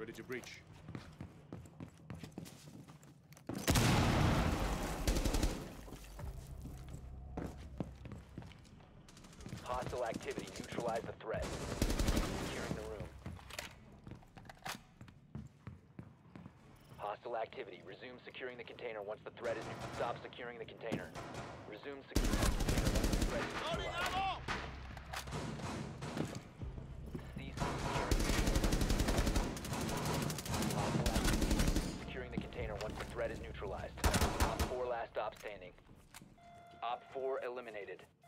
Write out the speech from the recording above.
Ready to breach. Hostile activity. Neutralize the threat. Securing the room. Hostile activity. Resume securing the container once the threat is... Stop securing the container. Resume securing the container once the threat is neutralized. Cease securing the container once the threat is neutralized. Op 4 last stop standing. Op 4 eliminated.